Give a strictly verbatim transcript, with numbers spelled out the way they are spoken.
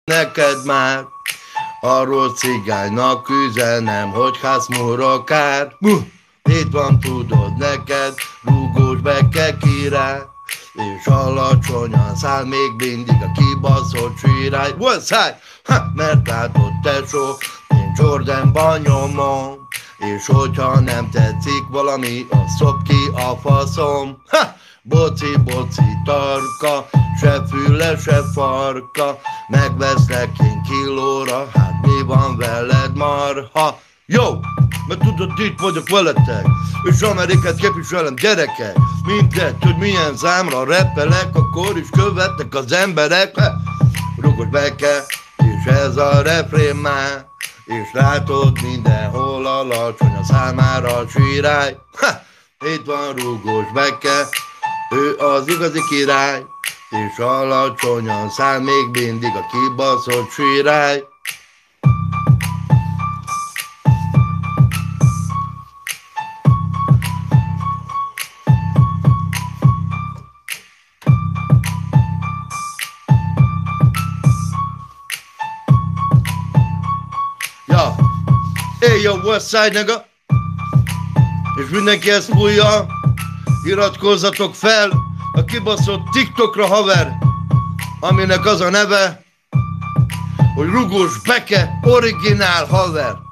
neked már, arról cigánynak üzenem, hogy házmúra kár. Itt van, tudod neked, rúgós Beke király, és alacsonyan száll még mindig a kibaszott sirály. What's ha, mert látod tesó, én Jordanban nyomom, és hogyha nem tetszik valami, azt szob ki a faszom. Ha! Boci, boci, tarka, se füle, se farka, megveszlek én kilóra, hát mi van veled marha? Jó, mert tudod, itt vagyok veletek, és Amerikát képviselem, gyerekek. Mindegy, hogy milyen számra repelek, akkor is követnek az emberek. Rúgos Beke, és ez a refrén már, és látod mindenhol alacsony a számára a sirály. Ha! Itt van Rúgos Beke, ő az igazi király, és alacsonyan száll még mindig a kibaszott sirály. Ja, hey yo, west side nigga, és mindenki ezt fújja. Iratkozzatok fel a kibaszott TikTokra, haver, aminek az a neve, hogy Rúgos Beke originál, haver.